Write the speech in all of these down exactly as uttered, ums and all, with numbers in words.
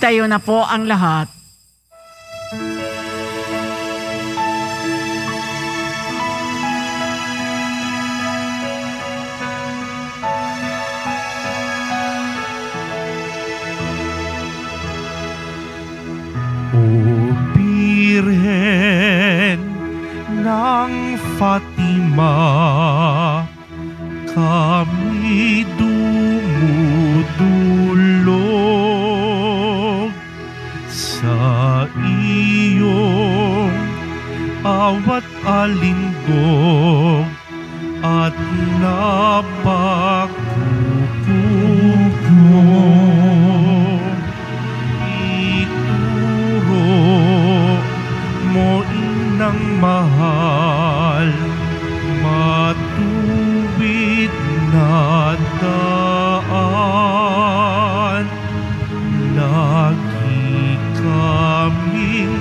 Magtayo na po ang lahat. O Birhen ng Fatima, kami dumudulog sa iyong awat alindog at napakukupong. Ituro mo inang mahal, matuwid na daan, lagi kaming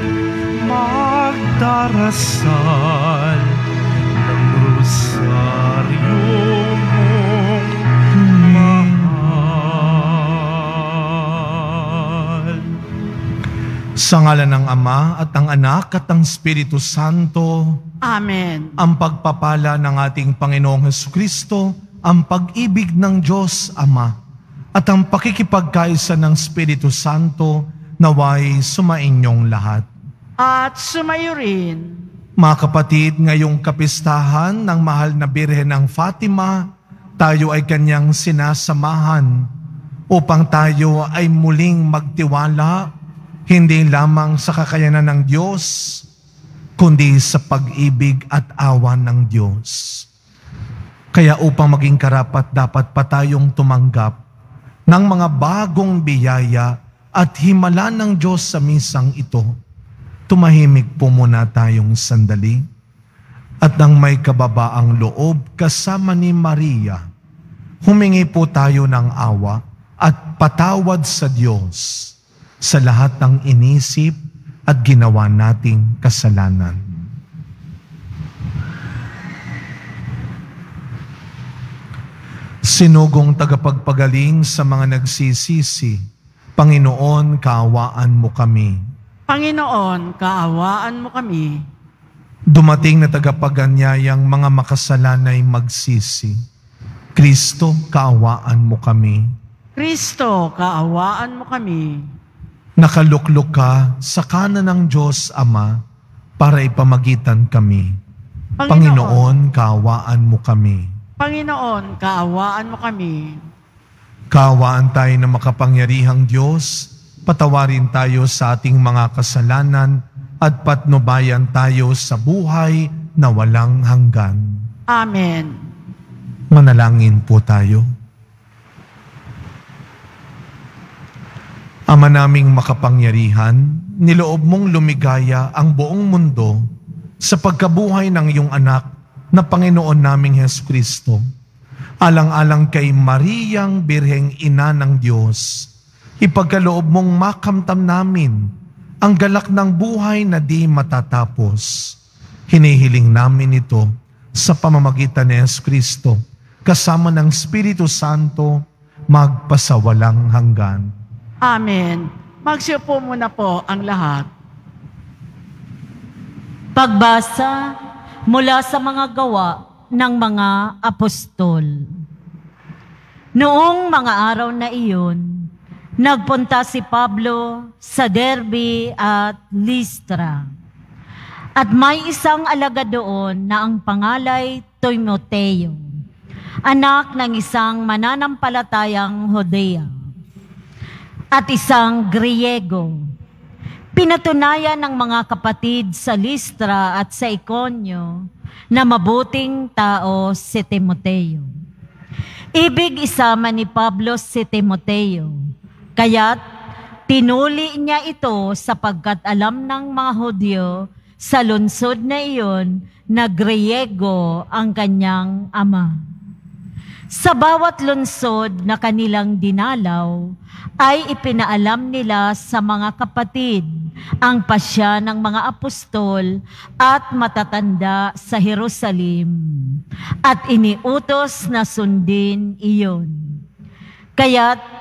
magdarasal ng rosaryo mong mahal. Sa ngalan ng Ama at ng Anak at ng Espiritu Santo, Amen. ang pagpapala ng ating Panginoong Hesukristo, ang pag-ibig ng Diyos Ama, at ang pakikipagkaisa ng Espiritu Santo naway sumainyong lahat. At sumayo rin. Mga kapatid, ngayong kapistahan ng mahal na Birhen ng Fatima, tayo ay kanyang sinasamahan upang tayo ay muling magtiwala hindi lamang sa kakayanan ng Diyos, kundi sa pag-ibig at awa ng Diyos. Kaya upang maging karapat, dapat pa tayong tumanggap ng mga bagong biyaya at himala ng Diyos sa misang ito. Tumahimik po muna tayong sandali at nang may kababaang loob kasama ni Maria, humingi po tayo ng awa at patawad sa Diyos sa lahat ng inisip at ginawa nating kasalanan. Sinugong tagapagpagaling sa mga nagsisisi, Panginoon, kaawaan mo kami. Panginoon, kaawaan mo kami. Dumating na tagapaganyayang mga makasalanay magsisi. Kristo, kaawaan mo kami. Kristo, kaawaan mo kami. Nakaluklok ka sa kanan ng Diyos Ama para ipamagitan kami. Panginoon, Panginoon, kaawaan mo kami. Panginoon, kaawaan mo kami. Kaawaan tayo ng makapangyarihang Diyos, patawarin tayo sa ating mga kasalanan at patnubayan tayo sa buhay na walang hanggan. Amen. Manalangin po tayo. Ama naming makapangyarihan, niloob mong lumigaya ang buong mundo sa pagkabuhay ng iyong anak na Panginoon naming Hesukristo. Alang-alang kay Mariang Birheng Ina ng Diyos, ipagkaloob mong makamtam namin ang galak ng buhay na di matatapos. Hinihiling namin ito sa pamamagitan ni Hesukristo, kasama ng Espiritu Santo, magpasawalang hanggan. Amen. Magsiupo muna po ang lahat. Pagbasa mula sa mga gawa ng mga apostol. Noong mga araw na iyon, nagpunta si Pablo sa Derbe at Listra. At may isang alagad doon na ang pangalay Timoteo, anak ng isang mananampalatayang Hodea at isang Griego. Pinatunayan ng mga kapatid sa Listra at sa Iconio na mabuting tao si Timoteo. Ibig isama ni Pablo si Timoteo, kaya't tinuli niya ito sapagkat alam ng mga Hudyo sa lungsod na iyon na Griego ang kanyang ama. Sa bawat lungsod na kanilang dinalaw, ay ipinaalam nila sa mga kapatid ang pasya ng mga apostol at matatanda sa Jerusalem, at iniutos na sundin iyon. Kaya't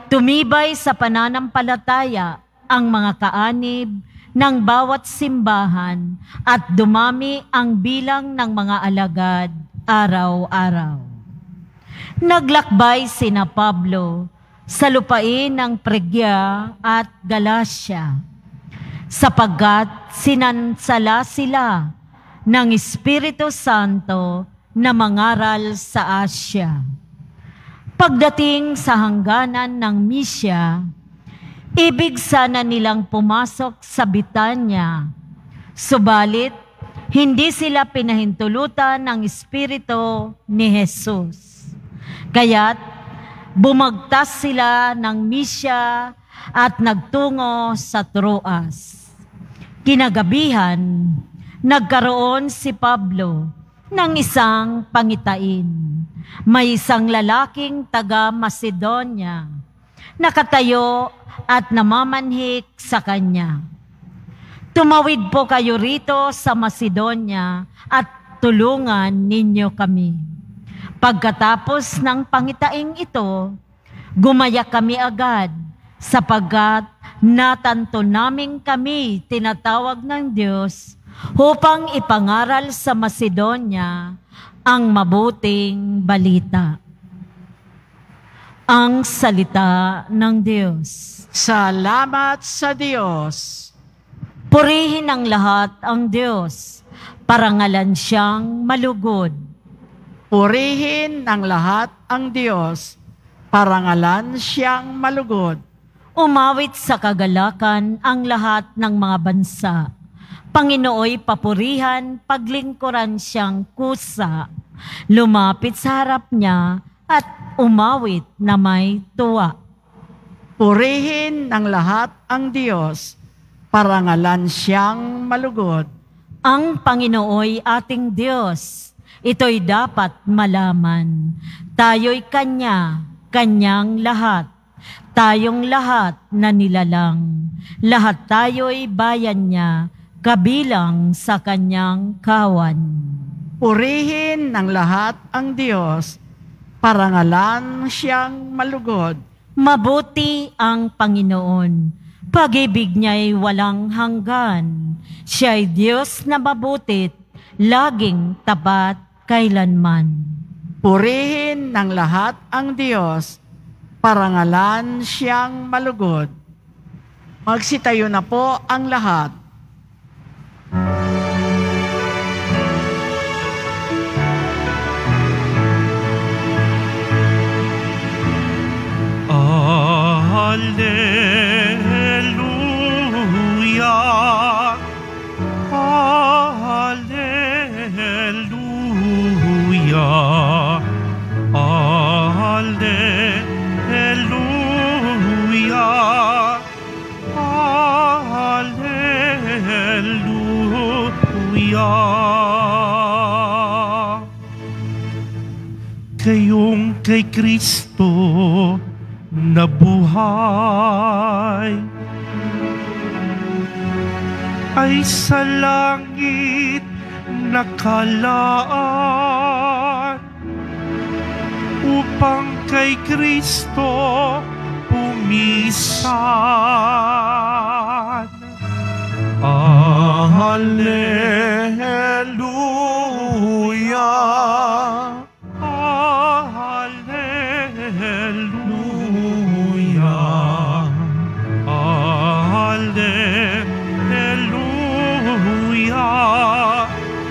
tumibay sa pananampalataya ang mga kaanib ng bawat simbahan at dumami ang bilang ng mga alagad araw-araw. Naglakbay sina Pablo sa lupain ng Pregya at Galacia, sapagkat sinansala sila ng Espiritu Santo na mangaral sa Asya. Pagdating sa hangganan ng Misya, ibig sana nilang pumasok sa Bitanya, subalit hindi sila pinahintulutan ng Espiritu ni Jesus. Kaya't bumagtas sila ng Misya at nagtungo sa Troas. Kinagabihan, nagkaroon si Pablo ng isang pangitain. May isang lalaking taga Macedonia, nakatayo at namamanhik sa kanya. Tumawid po kayo rito sa Macedonia at tulungan ninyo kami. Pagkatapos ng pangitaing ito, gumaya kami agad sapagkat natanto naming kami tinatawag ng Diyos upang ipangaral sa Macedonia ang mabuting balita. Ang salita ng Diyos. Salamat sa Diyos. Purihin ang lahat ang Diyos, parangalan siyang malugod. Purihin ng lahat ang Diyos, parangalan siyang malugod. Umawit sa kagalakan ang lahat ng mga bansa. Panginooy papurihan, paglingkuran siyang kusa. Lumapit sa harap niya at umawit na may tuwa. Purihin ng lahat ang Diyos, parangalan siyang malugod. Ang Panginooy ating Diyos, ito'y dapat malaman. Tayo'y Kanya, Kanyang lahat. Tayong lahat na nilalang. Lahat tayo'y bayan niya, kabilang sa Kanyang kawan. Purihin ng lahat ang Diyos, parangalan siyang malugod. Mabuti ang Panginoon. Pag-ibig niya'y walang hanggan. Siya'y Diyos na mabutit, laging tapat kailanman. Purihin ng lahat ang Diyos, parangalan siyang malugod. Magsitayo na po ang lahat. Hallelujah, Hallelujah, Hallelujah, Hallelujah. Kayong kay Kristo nabuhay ay sa langit nakalaan upang kay Kristo pumisan. Hallelujah. Hallelujah. Hallelujah.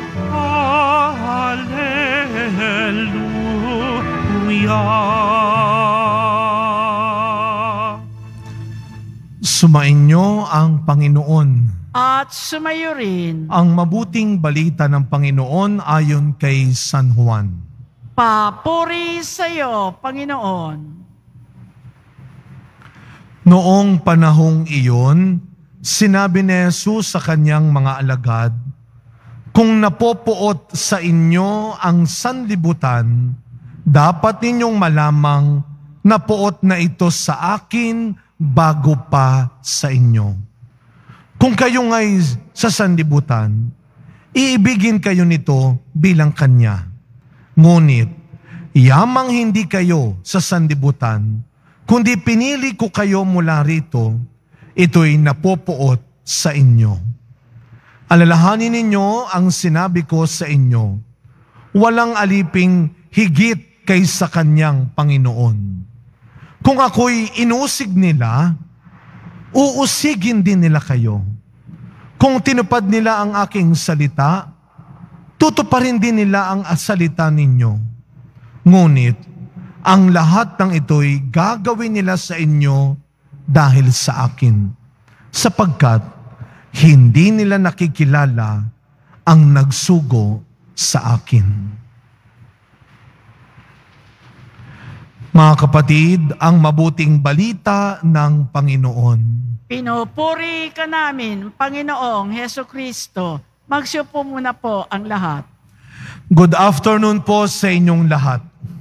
Hallelujah. Sumainyo ang Panginoon. At sumayo rin, Ang mabuting balita ng Panginoon ayon kay San Juan. papuri sa iyo, Panginoon. Noong panahong iyon, sinabi ni Jesus sa kanyang mga alagad, "Kung napopuot sa inyo ang sanlibutan, dapat ninyong malamang napuot na ito sa akin bago pa sa inyo. Kung kayo nga'y sa sanlibutan, iibigin kayo nito bilang kanya. Ngunit, yamang hindi kayo sa sanlibutan, kundi pinili ko kayo mula rito, ito'y napopuot sa inyo. Alalahanin ninyo ang sinabi ko sa inyo, walang aliping higit kaysa kanyang Panginoon. Kung ako'y inusig nila, uusigin din nila kayo. Kung tinupad nila ang aking salita, tutuparin din nila ang salita ninyo. Ngunit, ang lahat ng ito'y gagawin nila sa inyo dahil sa akin, sapagkat hindi nila nakikilala ang nagsugo sa akin. Mga kapatid, ang mabuting balita ng Panginoon. Pinupuri ka namin, Panginoong Heso Kristo. Magsiupo muna po ang lahat. Good afternoon po sa inyong lahat.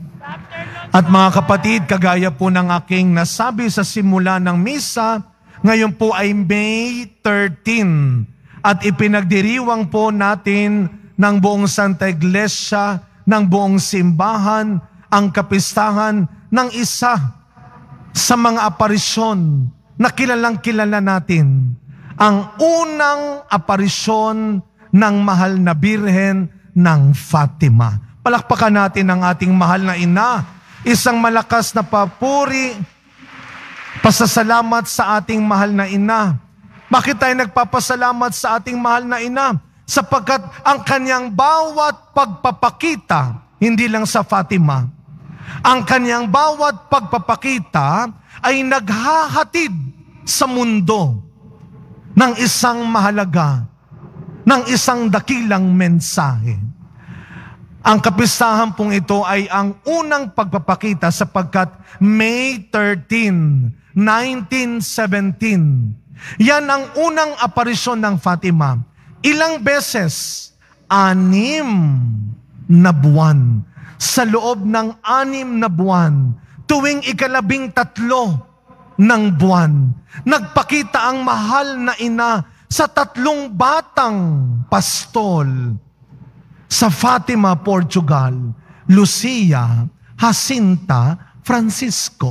At mga kapatid, kagaya po ng aking nasabi sa simula ng misa, ngayon po ay May thirteenth at ipinagdiriwang po natin ng buong Santa Iglesia, ng buong simbahan, ang kapistahan ng isa sa mga aparisyon na kilalang kilala natin, ang unang aparisyon ng mahal na Birhen ng Fatima. Palakpakan natin ang ating mahal na ina, isang malakas na papuri, pasasalamat sa ating mahal na ina. Bakit tayo nagpapasalamat sa ating mahal na ina? Sapagkat ang kanyang bawat pagpapakita, hindi lang sa Fatima, ang kanyang bawat pagpapakita ay naghahatid sa mundo ng isang mahalaga, ng isang dakilang mensahe. Ang kapistahan pong ito ay ang unang pagpapakita sapagkat May thirteenth, nineteen seventeen. Yan ang unang aparisyon ng Fatima. Ilang beses? Anim na buwan. Sa loob ng anim na buwan, tuwing ikalabing tatlo ng buwan, nagpakita ang mahal na ina sa tatlong batang pastol sa Fatima, Portugal, Lucia, Jacinta, Francisco.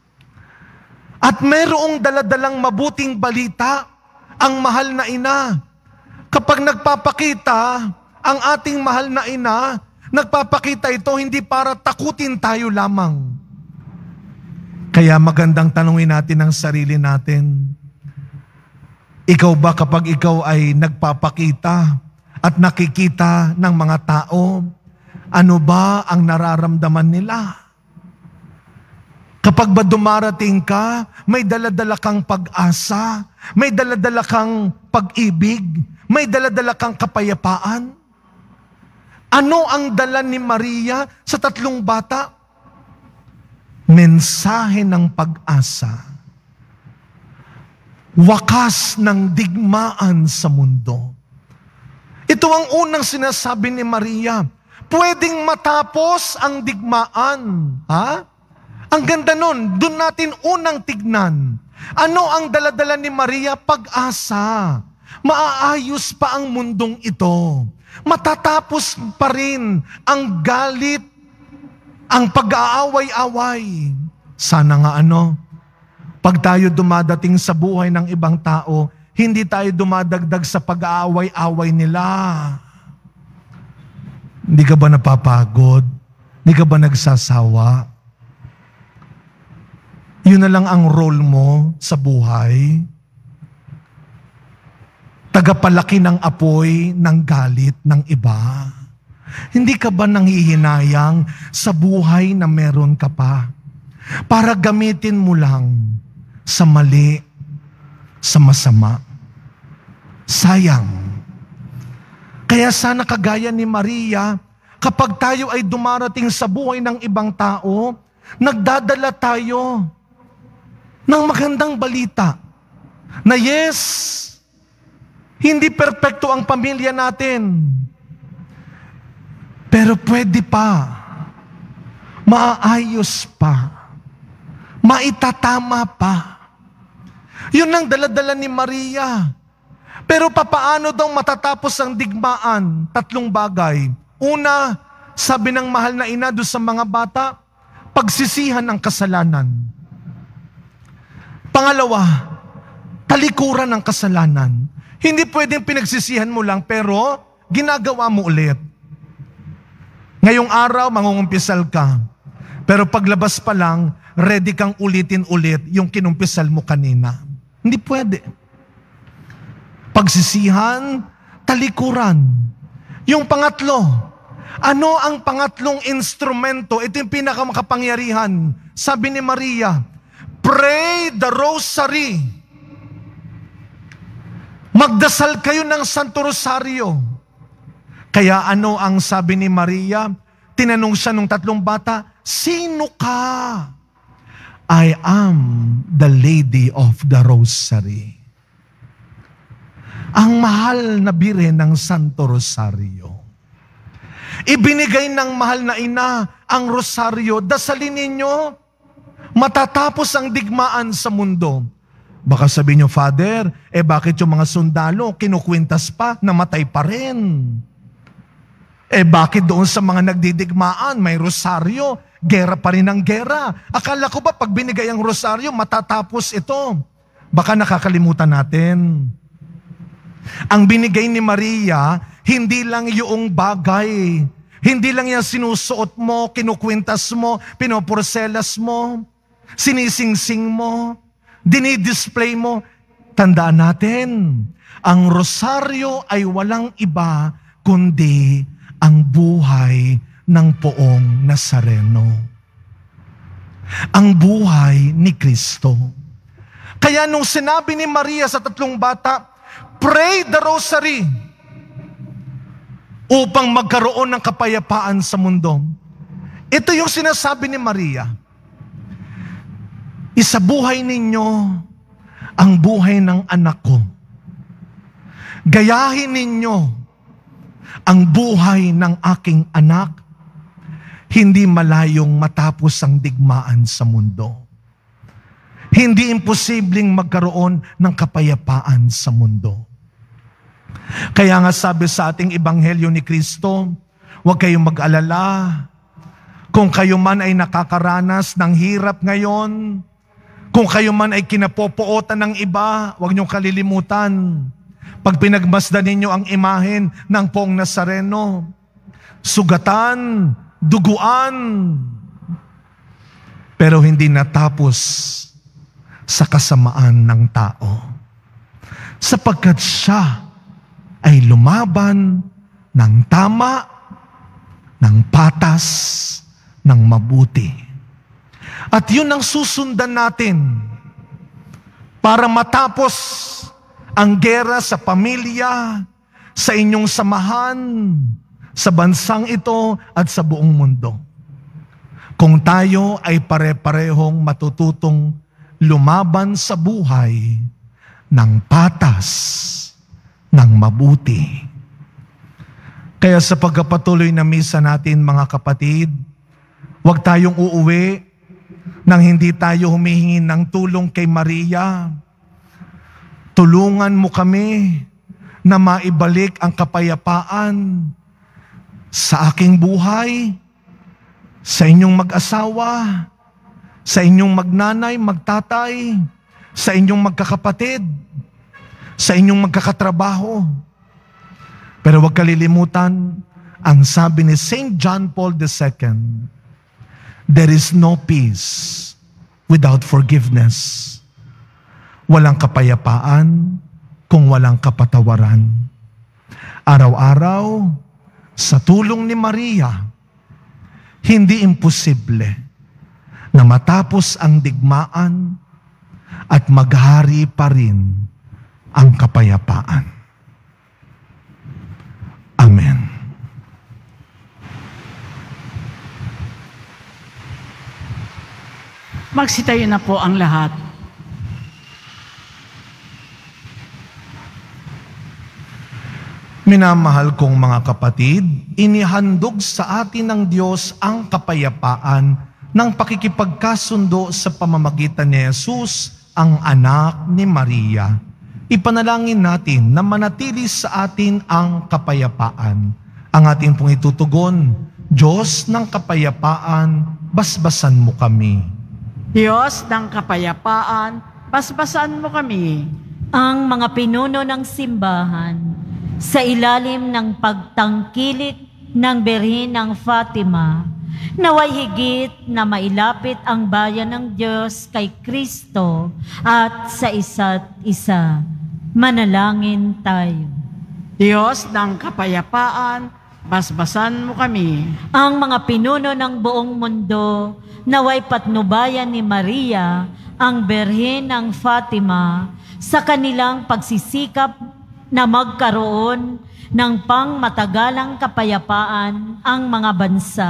At merong daladalang mabuting balita ang mahal na ina. Kapag nagpapakita ang ating mahal na ina, nagpapakita ito hindi para takutin tayo lamang. Kaya magandang tanungin natin ang sarili natin. Ikaw ba kapag ikaw ay nagpapakita at nakikita ng mga tao, ano ba ang nararamdaman nila? Kapag ba dumarating ka, may daladala kang pag-asa, may daladala kang pag-ibig, may daladala kang kapayapaan? Ano ang dala ni Maria sa tatlong bata? Mensahe ng pag-asa. Wakas ng digmaan sa mundo. Ito ang unang sinasabi ni Maria. Pwedeng matapos ang digmaan. Ha? Ang ganda nun. Doon natin unang tignan. Ano ang daladala ni Maria? Pag-asa. Maaayos pa ang mundong ito. Matatapos pa rin ang galit, ang pag-aaway-away. Sana nga ano, pag tayo dumadating sa buhay ng ibang tao, hindi tayo dumadagdag sa pag-aaway-away nila. Hindi ka ba napapagod? Hindi ka ba nagsasawa? Yun na lang ang role mo sa buhay. Tagapalaki ng apoy ng galit ng iba. Hindi ka ba nanghihinayang sa buhay na meron ka pa? Para gamitin mo lang sa mali, sa masama. Sayang. Kaya sana kagaya ni Maria, kapag tayo ay dumarating sa buhay ng ibang tao, nagdadala tayo ng magandang balita na yes, hindi perpekto ang pamilya natin, pero pwede pa, maayos pa, maitatama pa. Yun ang daladala ni Maria. Pero papaano daw matatapos ang digmaan? Tatlong bagay. Una, sabi ng mahal na ina doon sa mga bata, pagsisihan ng kasalanan. Pangalawa, talikuran ng kasalanan. Hindi pwedeng pinagsisihan mo lang pero ginagawa mo ulit. Ngayong araw, mangungumpisal ka. Pero paglabas pa lang, ready kang ulitin ulit yung kinumpisal mo kanina. Hindi pwede. Pagsisihan, talikuran. Yung pangatlo, ano ang pangatlong instrumento? Ito yung pinakamakapangyarihan. Sabi ni Maria, pray the Rosary. Magdasal kayo ng Santo Rosario. Kaya ano ang sabi ni Maria? Tinanong siya nung tatlong bata, sino ka? I am the Lady of the Rosary. Ang mahal na Birhen ng Santo Rosario. Ibinigay ng mahal na ina ang rosaryo. Dasalin ninyo, matatapos ang digmaan sa mundo. Baka sabihin nyo, Father, eh bakit yung mga sundalo kinukwintas pa, namatay pa rin? Eh bakit doon sa mga nagdidigmaan, may rosaryo, gera pa rin ang gera? Akala ko ba pag binigay ang rosaryo, matatapos ito? Baka nakakalimutan natin. Ang binigay ni Maria, hindi lang yung bagay, hindi lang yung sinusuot mo, kinukwintas mo, pinoporselas mo, sinisingsing mo, dinidisplay mo. Tandaan natin, ang rosaryo ay walang iba kundi ang buhay ng poong Nazareno. Ang buhay ni Kristo. Kaya nung sinabi ni Maria sa tatlong bata, pray the Rosary upang magkaroon ng kapayapaan sa mundo. Ito yung sinasabi ni Maria. Isabuhay ninyo ang buhay ng anak ko. Gayahin ninyo ang buhay ng aking anak, hindi malayong matapos ang digmaan sa mundo. Hindi imposibleng magkaroon ng kapayapaan sa mundo. Kaya nga sabi sa ating Ebanghelyo ni Kristo, huwag kayong mag-alala. Kung kayo man ay nakakaranas ng hirap ngayon, kung kayo man ay kinapopootan ng iba, huwag niyong kalilimutan. Pag pinagmasdan ninyo ang imahen ng Poong Nazareno, sugatan, duguan, pero hindi natapos sa kasamaan ng tao. Sapagkat siya ay lumaban ng tama, ng patas, ng mabuti. At yun ang susundan natin para matapos ang gera sa pamilya, sa inyong samahan, sa bansang ito at sa buong mundo. Kung tayo ay pare-parehong matututong lumaban sa buhay ng patas, ng mabuti. Kaya sa pagkapatuloy na misa natin, mga kapatid, huwag tayong uuwi nang hindi tayo humihingi ng tulong kay Maria. Tulungan mo kami na maibalik ang kapayapaan sa aking buhay, sa inyong mag-asawa, sa inyong magnanay, magtatay, sa inyong magkakapatid, sa inyong magkakatrabaho. Pero huwag kalilimutan, ang sabi ni Saint John Paul the Second, there is no peace without forgiveness. Walang kapayapaan kung walang kapatawaran. Araw-araw, sa tulong ni Maria, hindi imposible na matapos ang digmaan at maghari pa rin ang kapayapaan. Amen. Magsitayo na po ang lahat. Minamahal kong mga kapatid, inihandog sa atin ng Diyos ang kapayapaan ng pakikipagkasundo sa pamamagitan ni Jesus, ang anak ni Maria. Ipanalangin natin na manatili sa atin ang kapayapaan. Ang ating pong itutugon, Diyos ng kapayapaan, basbasan mo kami. Diyos ng kapayapaan, basbasan mo kami. Ang mga pinuno ng simbahan sa ilalim ng pagtangkilik ng Birhen ng Fatima, naway higit na mailapit ang bayan ng Diyos kay Kristo at sa isa't isa. Manalangin tayo. Diyos ng kapayapaan, basbasan mo kami. Ang mga pinuno ng buong mundo, naway patnubayan ni Maria, ang Birhen ng Fatima, sa kanilang pagsisikap na magkaroon ng pangmatagalang kapayapaan ang mga bansa.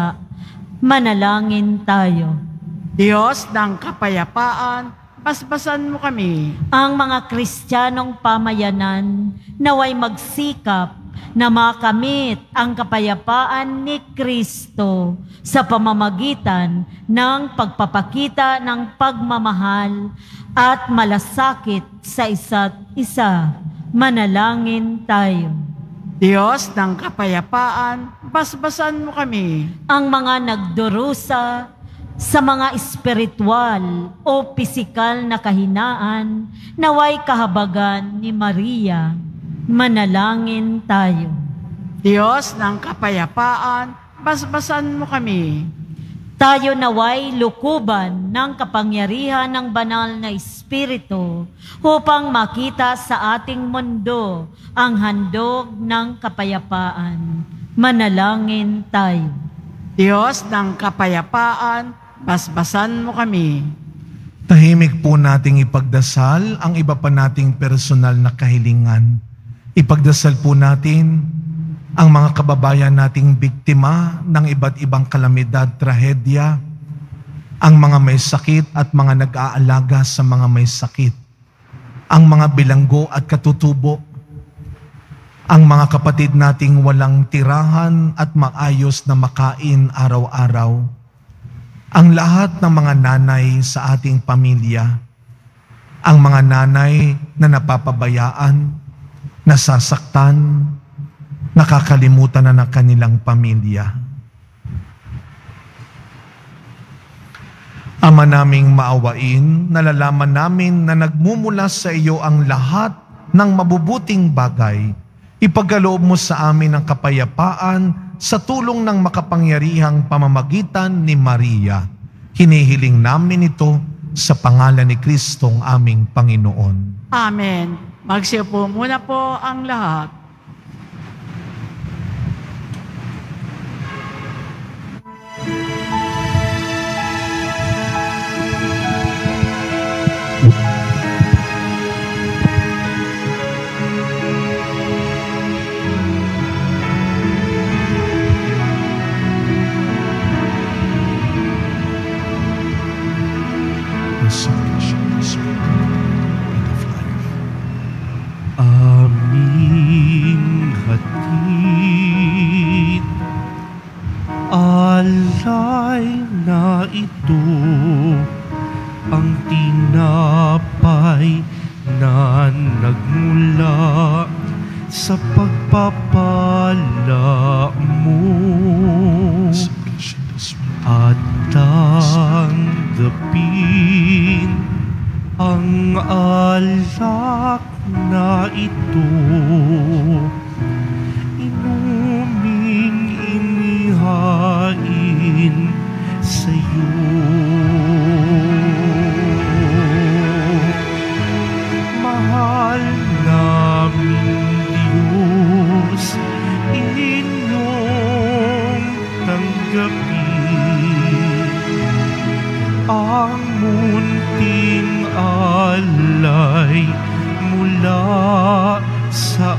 Manalangin tayo. Diyos ng kapayapaan, basbasan mo kami. Ang mga Kristiyanong pamayanan naway magsikap na makamit ang kapayapaan ni Kristo sa pamamagitan ng pagpapakita ng pagmamahal at malasakit sa isa't isa. Manalangin tayo. Diyos ng kapayapaan, basbasan mo kami. Ang mga nagdurusa sa mga espiritual o pisikal na kahinaan, naway kahabagan ni Maria. Manalangin tayo. Diyos ng kapayapaan, basbasan mo kami. Tayo naway lukuban ng kapangyarihan ng banal na Espiritu upang makita sa ating mundo ang handog ng kapayapaan. Manalangin tayo. Diyos ng kapayapaan, basbasan mo kami. Tahimik po nating ipagdasal ang iba pa nating personal na kahilingan. Ipagdasal po natin ang mga kababayan nating biktima ng iba't ibang kalamidad, trahedya, ang mga may sakit at mga nag-aalaga sa mga may sakit, ang mga bilanggo at katutubo, ang mga kapatid nating walang tirahan at maayos na makain araw-araw, ang lahat ng mga nanay sa ating pamilya, ang mga nanay na napapabayaan, nasasaktan, nakakalimutan na ng kanilang pamilya. Ama naming maawain, nalalaman namin na nagmumula sa iyo ang lahat ng mabubuting bagay. Ipagkaloob mo sa amin ang kapayapaan sa tulong ng makapangyarihang pamamagitan ni Maria. Hinihiling namin ito sa pangalan ni Kristong aming Panginoon. Amen. Magsiupo muna po ang lahat. Aming hatid, alay na ito, ang tinapay na nagmula sa pagpapala mo. At tanggapin ang alak na ito, inuming inihain sa'yo. Mahal naming Diyos, inyong tanggapin ang munting alay mula sa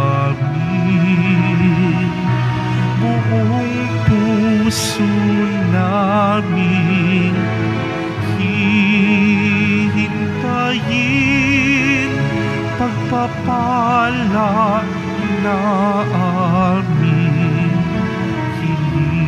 amin. Buong puso namin hihintayin pagpapala na amin hiling.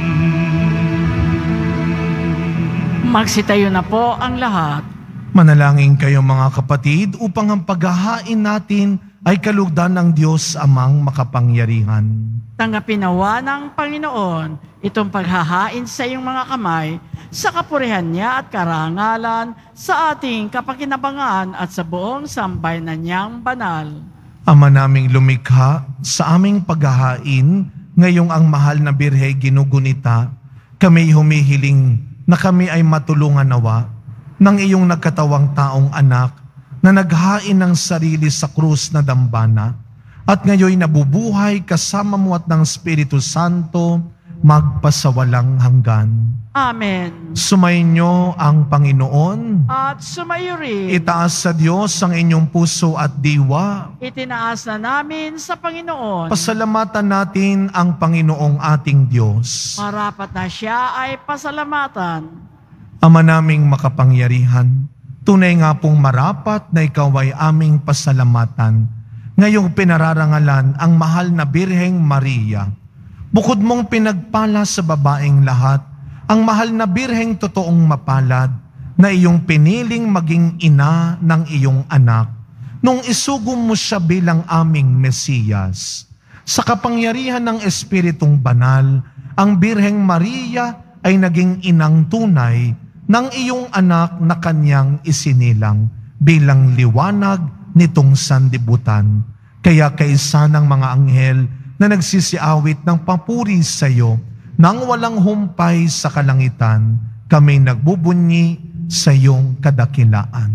Magsitayo na po ang lahat. Manalangin kayo mga kapatid upang ang paghahain natin ay kalugdan ng Diyos Amang makapangyarihan. Tanggapin nawa ng Panginoon itong paghahain sa iyong mga kamay sa kapurihan niya at karangalan sa ating kapakinabangan at sa buong sambayanan niyang banal. Ama naming lumikha, sa aming paghahain, ngayong ang mahal na Birhe ginugunita, kami humihiling na kami ay matulungan nawa ng iyong nagkatawang taong anak na naghain ng sarili sa krus na dambana at ngayon nabubuhay kasama mo at ng Espiritu Santo magpasawalang hanggan. Amen. Sumainyo ang Panginoon. At sumayo rin. Itaas sa Diyos ang inyong puso at diwa. Itinaas na namin sa Panginoon. Pasalamatan natin ang Panginoong ating Diyos. Marapat na siya ay pasalamatan. Ama naming makapangyarihan, tunay nga pong marapat na ikaw ay aming pasalamatan. Ngayong pinararangalan ang mahal na Birheng Maria. Bukod mong pinagpala sa babaeng lahat, ang mahal na Birheng totoong mapalad na iyong piniling maging ina ng iyong anak nung isugong mo siya bilang aming Mesiyas. Sa kapangyarihan ng Espiritong Banal, ang Birheng Maria ay naging inang tunay ng iyong anak na kanyang isinilang bilang liwanag nitong sandibutan. Kaya kaisa ng mga anghel na nagsisiawit ng papuri sa iyo nang walang humpay sa kalangitan, kami nagbubunyi sa iyong kadakilaan.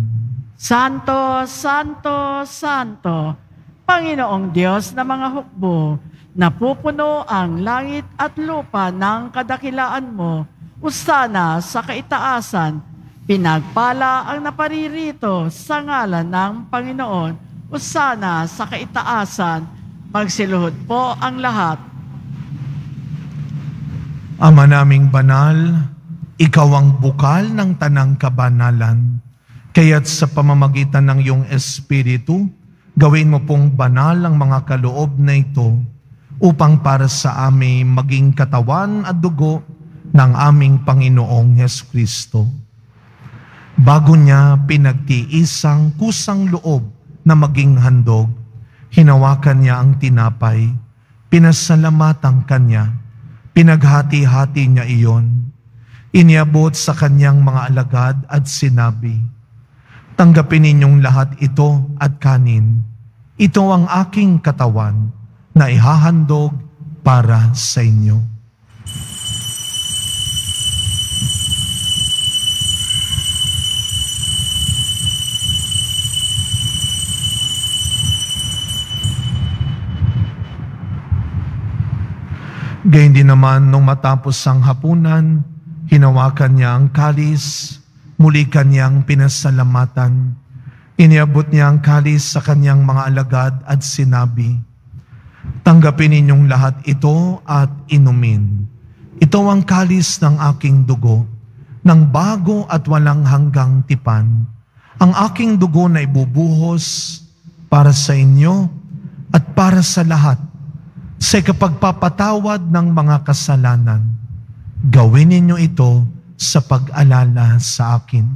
Santo, Santo, Santo, Panginoong Diyos na mga hukbo, napupuno ang langit at lupa ng kadakilaan mo, usana sa kaitaasan, pinagpala ang naparirito sa ngalan ng Panginoon, usana sa kaitaasan, magsiluhod po ang lahat. Ama naming banal, ikaw ang bukal ng tanang kabanalan. Kaya't sa pamamagitan ng iyong Espiritu, gawin mo pong banal ang mga kaloob na ito upang para sa amin maging katawan at dugo ng aming Panginoong Jesucristo. Bago niya pinagtiisang kusang loob na maging handog, hinawakan niya ang tinapay, pinasalamatan kanya, pinaghati-hati niya iyon, iniabot sa kanyang mga alagad at sinabi, tanggapin ninyong lahat ito at kanin. Ito ang aking katawan na ihahandog para sa inyo. Gayun din naman nung matapos ang hapunan, hinawakan niya ang kalis, muli kanyang pinasalamatan. Iniabot niya ang kalis sa kanyang mga alagad at sinabi, tanggapin ninyong lahat ito at inumin. Ito ang kalis ng aking dugo, ng bago at walang hanggang tipan. Ang aking dugo na ibubuhos para sa inyo at para sa lahat sa kapagpapatawad ng mga kasalanan. Gawin ninyo ito sa pag-alala sa akin.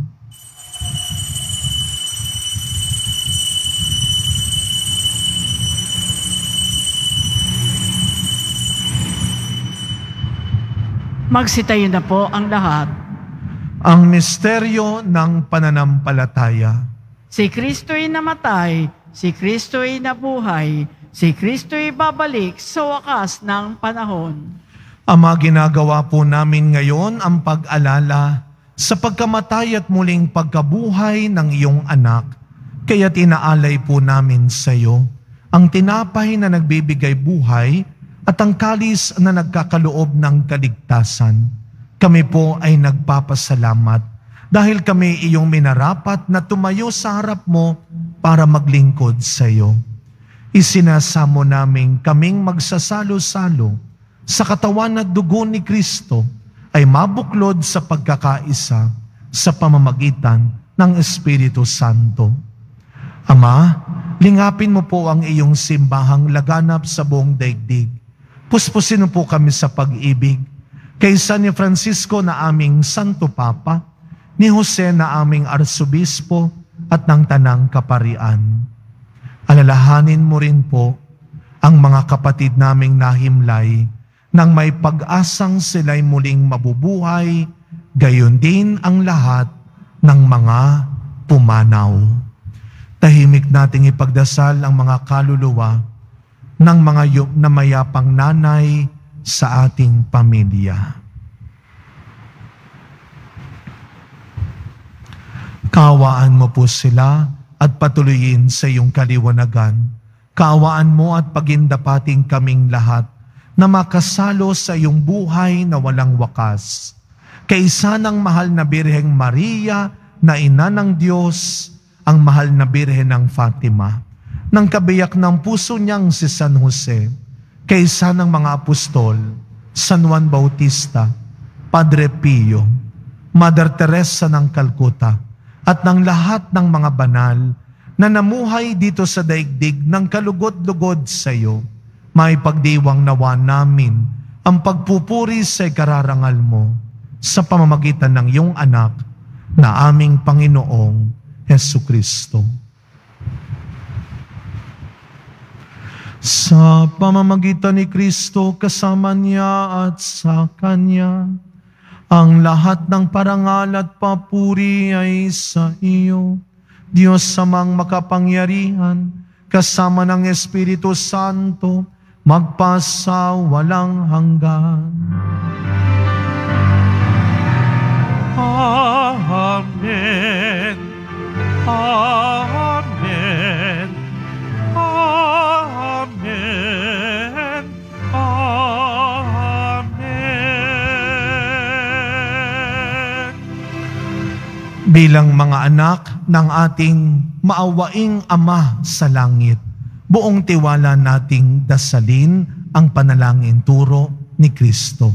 Magsitayo na po ang lahat. Ang misteryo ng pananampalataya. Si Kristo'y namatay, si Kristo'y nabuhay, si Kristo'y babalik sa wakas ng panahon. Ama, ginagawa po namin ngayon ang pag-alala sa pagkamatay at muling pagkabuhay ng iyong anak. Kaya tinaalay po namin sa iyo ang tinapay na nagbibigay buhay at ang kalis na nagkakaloob ng kaligtasan. Kami po ay nagpapasalamat dahil kami iyong minarapat na tumayo sa harap mo para maglingkod sa iyo. Isinasamo namin kaming magsasalo-salo sa katawan at dugo ni Kristo ay mabuklod sa pagkakaisa sa pamamagitan ng Espiritu Santo. Ama, lingapin mo po ang iyong simbahang laganap sa buong daigdig. Puspusin mo po kami sa pag-ibig kay San Francisco na aming Santo Papa, ni Jose na aming Arsobispo at ng Tanang Kaparian. Alalahanin mo rin po ang mga kapatid naming nahimlay nang may pag-asang sila'y muling mabubuhay, gayon din ang lahat ng mga pumanaw. Tahimik nating ipagdasal ang mga kaluluwa ng mga yu- na mayapang nanay sa ating pamilya. Kaawaan mo po sila at patuloyin sa iyong kaliwanagan. Kaawaan mo at pagindapating kaming lahat na makasalo sa iyong buhay na walang wakas. Kaisa ng mahal na Birheng Maria na ina ng Diyos, ang mahal na Birhen ng Fatima, ng kabiyak ng puso niyang si San Jose, kaisa ng mga apostol, San Juan Bautista, Padre Pio, Mother Teresa ng Calcutta, at ng lahat ng mga banal na namuhay dito sa daigdig ng kalugod-lugod sa iyo, may pagdiwang nawa namin ang pagpupuri sa ikararangal mo sa pamamagitan ng iyong anak na aming Panginoong Hesukristo. Sa pamamagitan ni Kristo, kasama niya at sa Kanya, ang lahat ng parangal at papuri ay sa iyo, Diyos Amang makapangyarihan, kasama ng Espiritu Santo, magpasa walang hanggan. Amen. Amen. Amen. Amen. Bilang mga anak ng ating maawaing Ama sa langit, buong tiwala nating dasalin ang panalangin turo ni Kristo.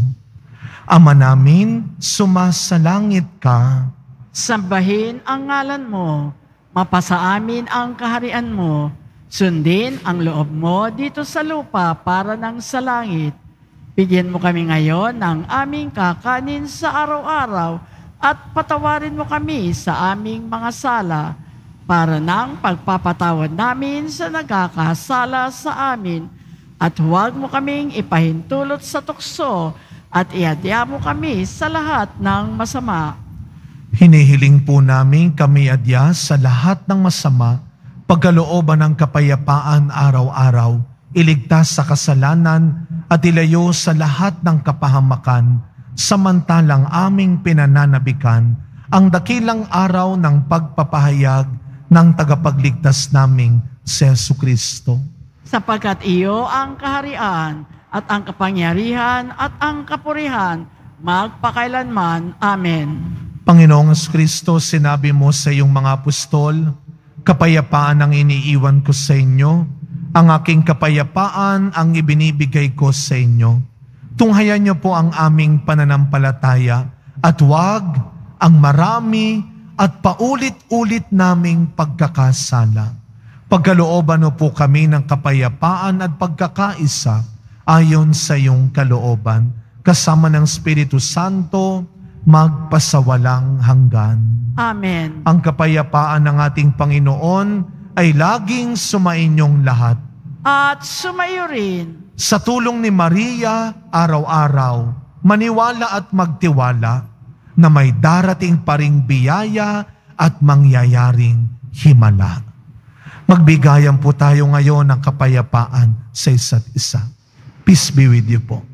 Ama namin, sumasalangit ka. Sambahin ang ngalan mo, mapasa amin ang kaharian mo, sundin ang loob mo dito sa lupa para nang sa langit. Bigyan mo kami ngayon ng aming kakanin sa araw-araw at patawarin mo kami sa aming mga sala para nang pagpapatawad namin sa nagkakasala sa amin at huwag mo kaming ipahintulot sa tukso at iadya mo kami sa lahat ng masama. Hinihiling po namin kami adya sa lahat ng masama, pagkalooban ng kapayapaan araw-araw, iligtas sa kasalanan at ilayo sa lahat ng kapahamakan, samantalang aming pinananabikan ang dakilang araw ng pagpapahayag ng tagapagligtas naming si Jesucristo. Sapagkat iyo ang kaharian at ang kapangyarihan at ang kapurihan magpakailanman. Amen. Panginoong Kristo, sinabi mo sa iyong mga apostol, kapayapaan ang iniiwan ko sa inyo, ang aking kapayapaan ang ibinibigay ko sa inyo. Tunghayan niyo po ang aming pananampalataya at huwag ang marami at paulit-ulit naming pagkakasala. Pagkalooban mo po kami ng kapayapaan at pagkakaisa ayon sa iyong kalooban, kasama ng Espiritu Santo, magpasawalang hanggan. Amen. Ang kapayapaan ng ating Panginoon ay laging sumainyong lahat. At sumayo rin. Sa tulong ni Maria, araw-araw, maniwala at magtiwala na may darating pa ring biyaya at mangyayaring himala. Magbigayan po tayo ngayon ng kapayapaan sa isa't isa. Peace be with you po.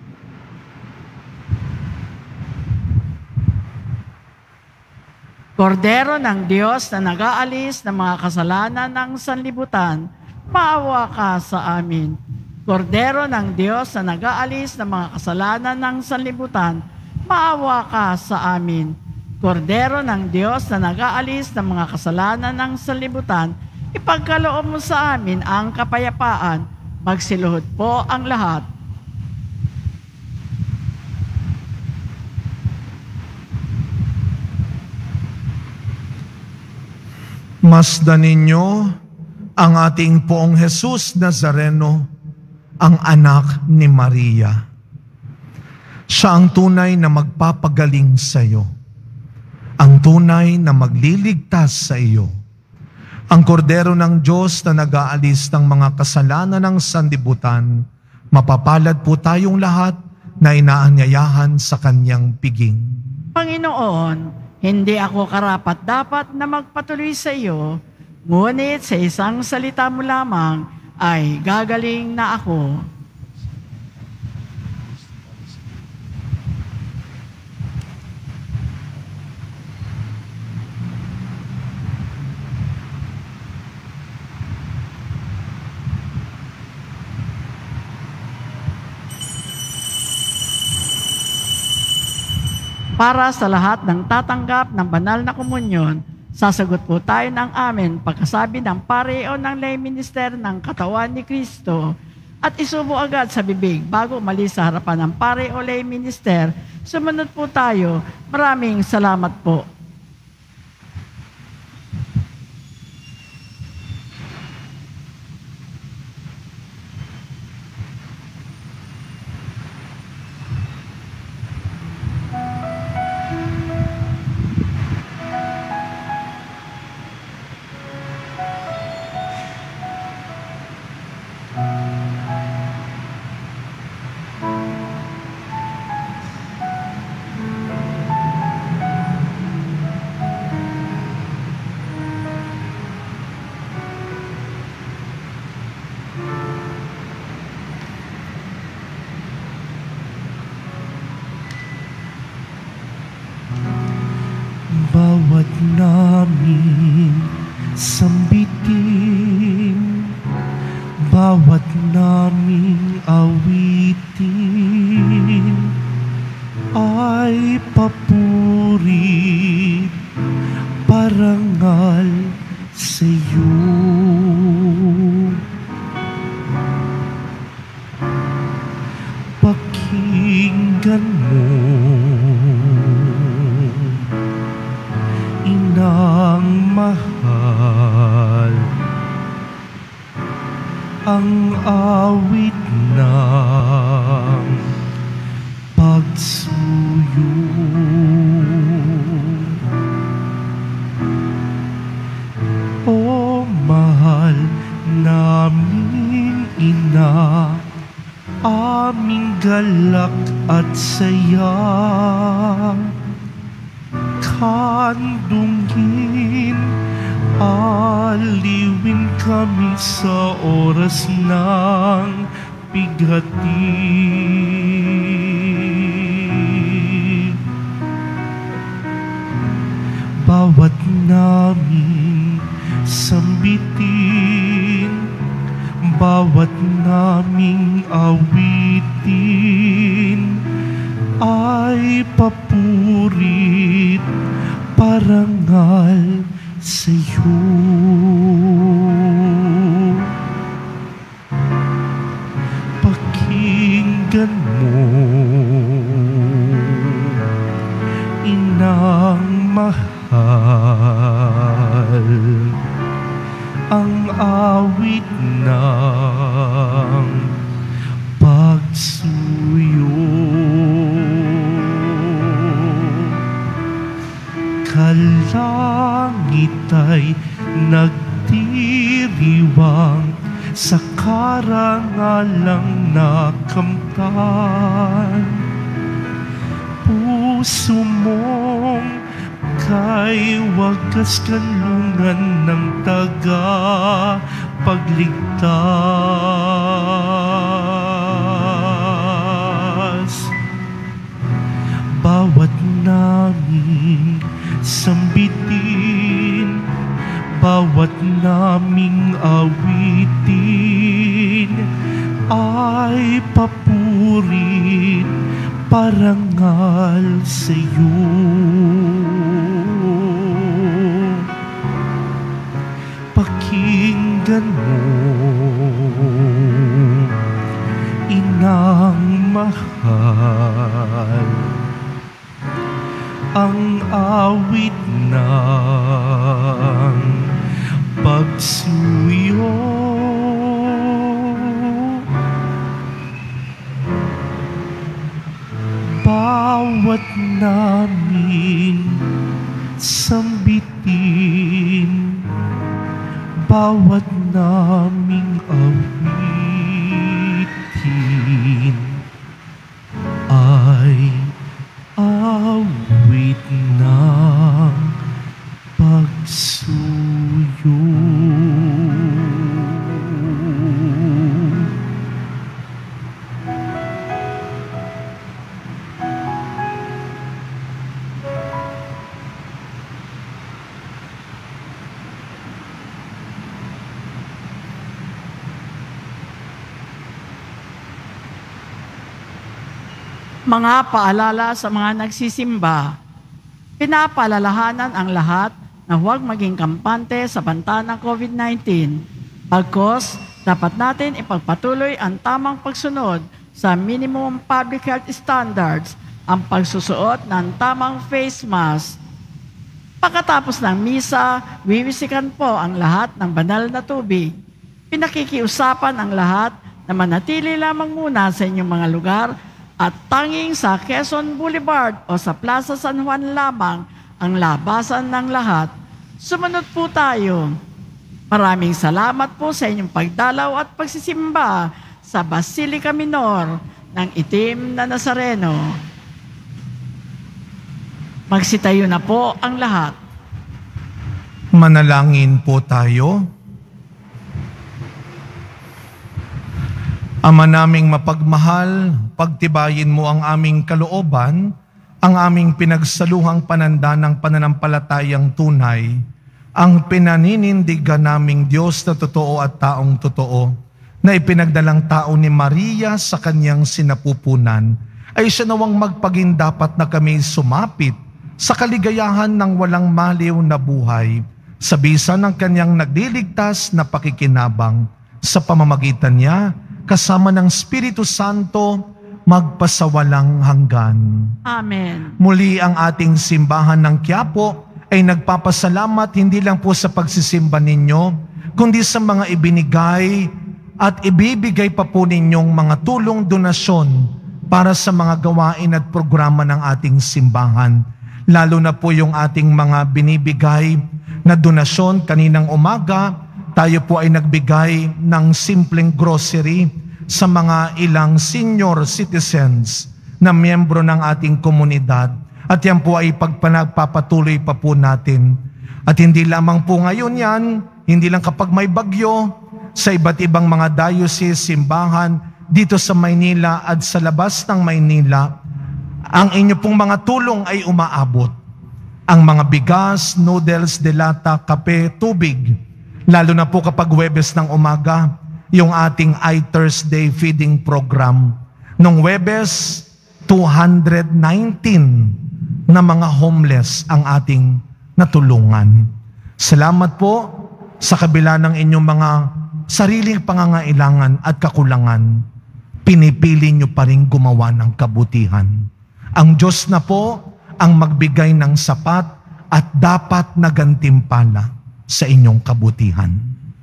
Kordero ng Diyos na nag-aalis ng mga kasalanan ng sanlibutan, maawa ka sa amin. Kordero ng Diyos na nag-aalis ng mga kasalanan ng sanlibutan, maawa ka sa amin. Kordero ng Diyos na nag-aalis ng mga kasalanan ng sanlibutan, ipagkaloob mo sa amin ang kapayapaan. Magsiluhod po ang lahat. Masdan ninyo ang ating Poong Jesus Nazareno, ang anak ni Maria. Siya ang tunay na magpapagaling sa iyo, ang tunay na magliligtas sa iyo, Ang kordero ng Diyos na nag-aalis ng mga kasalanan ng sanlibutan, mapapalad po tayong lahat na inaanyayahan sa kanyang piging. Panginoon, hindi ako karapat-dapat na magpatuloy sa iyo, ngunit sa isang salita mo lamang ay gagaling na ako. Para sa lahat ng tatanggap ng banal na komunyon, sasagot po tayo ng amen pagkasabi ng pare o ng lay minister ng katawan ni Kristo at isubo agad sa bibig bago umalis sa harapan ng pare o lay minister. Sumunod po tayo. Maraming salamat po. Bawat namin sambitin, bawat naming awitin, ay papuri, parangal sa iyo. Pakinggan mo Inang mahal, ang awit ng pagsuyo. O mahal naming ina, aming galak at saya, handungin, aliwin kami sa oras ng pighati. Bawat naming sambitin, bawat naming awitin, ay papurit, parangal sa iyo. Pakinggan mo, Inang mahal, ang awit ng pagsuyo. Kalangit ay nagdiriwang sa karangalang nakamtan. Puso mong kay wagas kanlungan ng tagapagligtas. Bawat naming sambitin, bawat naming awitin, ay papurit, parangal sa iyo. Pakinggan mo, Inang mahal, ang awit ng pagsuyo. Bawat namin sambitin, bawat naming awitin ay awit ng pagsuyo. Mga paalala sa mga nagsisimba, pinapaalalahanan ang lahat na huwag maging kampante sa banta ng COVID nineteen. Pagkos, dapat natin ipagpatuloy ang tamang pagsunod sa minimum public health standards, ang pagsusuot ng tamang face mask. Pagkatapos ng misa, wiwisikan po ang lahat ng banal na tubig. Pinakikiusapan ang lahat na manatili lamang muna sa inyong mga lugar at tanging sa Quezon Boulevard o sa Plaza San Juan lamang ang labasan ng lahat. Sumunod po tayo. Maraming salamat po sa inyong pagdalaw at pagsisimba sa Basilica Minor ng Itim na Nazareno. Magsitayo na po ang lahat. Manalangin po tayo. Ama naming mapagmahal, pagtibayin mo ang aming kalooban, ang aming pinagsaluhang pananda ng pananampalatayang tunay, ang pinaninindigan naming Diyos na totoo at taong totoo, na ipinagdalang tao ni Maria sa kanyang sinapupunan, ay siya nawang magpagindapat na kami sumapit sa kaligayahan ng walang maliw na buhay, sa bisa ng kanyang nagliligtas na pakikinabang, sa pamamagitan niya, kasama ng Espiritu Santo, magpasawalang hanggan. Amen. Muli ang ating simbahan ng Quiapo ay nagpapasalamat hindi lang po sa pagsisimba ninyo, kundi sa mga ibinigay at ibibigay pa po ninyong mga tulong donasyon para sa mga gawain at programa ng ating simbahan. Lalo na po yung ating mga binibigay na donasyon. Kaninang umaga, tayo po ay nagbigay ng simpleng grocery sa mga ilang senior citizens na miyembro ng ating komunidad. At yan po ay pagpanagpapatuloy pa po natin. At hindi lamang po ngayon yan, hindi lang kapag may bagyo, sa iba't ibang mga diocese, simbahan, dito sa Maynila at sa labas ng Maynila, ang inyo pong mga tulong ay umaabot. Ang mga bigas, noodles, delata, kape, tubig, lalo na po kapag Huwebes ng umaga, yung ating I-Thursday feeding program. Nung Huwebes, two hundred nineteen na mga homeless ang ating natulungan. Salamat po sa kabila ng inyong mga sariling pangangailangan at kakulangan. Pinipili nyo pa rin gumawa ng kabutihan. Ang Diyos na po ang magbigay ng sapat at dapat na gantimpala sa inyong kabutihan.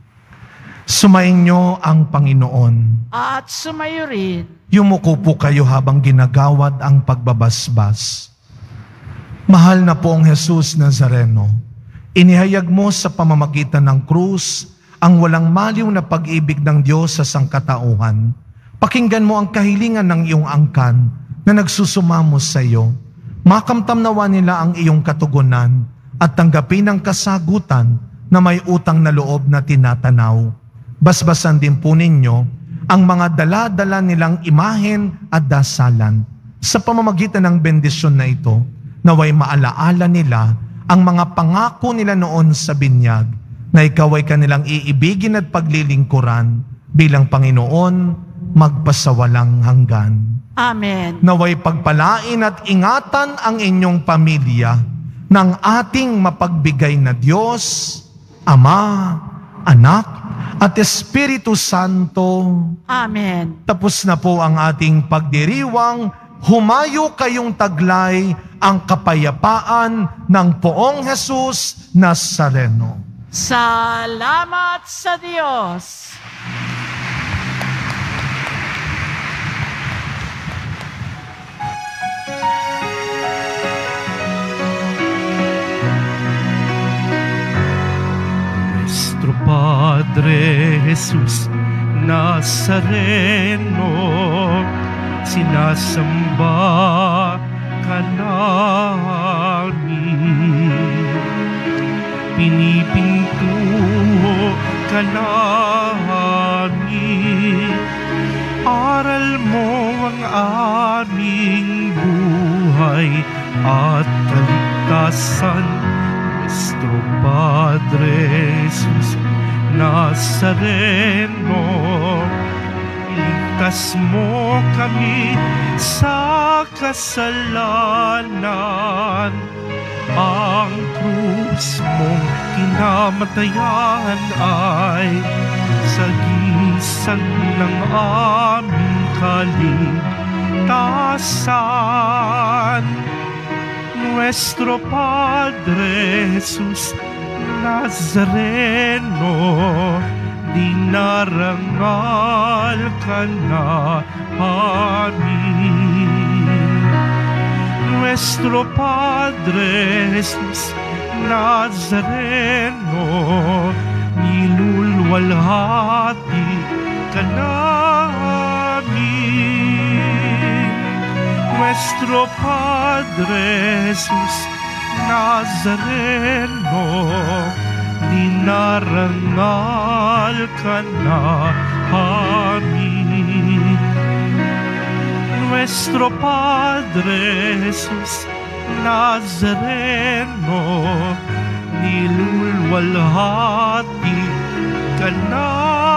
Sumayin nyo ang Panginoon. At sumayo rin. Yumuko po kayo habang ginagawad ang pagbabasbas. Mahal na poong Jesus Nazareno, inihayag mo sa pamamagitan ng krus ang walang maliw na pag-ibig ng Diyos sa sangkatauhan. Pakinggan mo ang kahilingan ng iyong angkan na nagsusumamos sa iyo. Makamtam nawa nila ang iyong katugunan at tanggapin ang kasagutan na may utang na loob na tinatanaw. Basbasan din po ninyo ang mga dala-dala nilang imahen at dasalan. Sa pamamagitan ng bendisyon na ito, naway maalaala nila ang mga pangako nila noon sa binyag, na ikaw ay kanilang iibigin at paglilingkuran bilang Panginoon magpasawalang hanggan. Amen. Naway pagpalain at ingatan ang inyong pamilya ng ating mapagbigay na Diyos, Ama, Anak, at Espiritu Santo. Amen. Tapos na po ang ating pagdiriwang. Humayo kayong taglay ang kapayapaan ng poong Jesus Nazareno. Salamat sa Diyos. Nuestro Padre Padre Jesus Nazareno, sinasamba ka namin. Pinipinto ka namin. Aral mo ang aming buhay at kaligtasan. Nuestro Padre Jesus Nazareno, iligtas mo kami sa kasalanan. Ang krus mong kinamatayan ay sagisag ng aming kaligtasan. Nuestro Padre Jesus Nazareno, dinarangal ka na amin. Nuestro Padre Jesus Nazareno, nilulwalhati ka namin. Nuestro Padre Jesus Nazareno, dinarangal ka na amin. Nuestro Padre Jesus Nazareno, nilulwalhati ka namin.